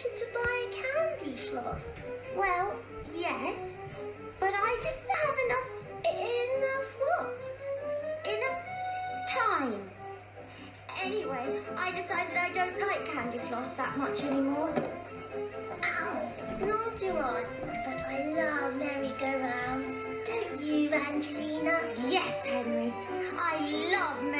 wanted to buy a candy floss. Well, yes, but I didn't have enough... Enough what? enough time. Anyway, I decided I don't like candy floss that much anymore. Ow, nor do I. But I love merry-go-rounds. Don't you, Angelina? Yes, Henry, I love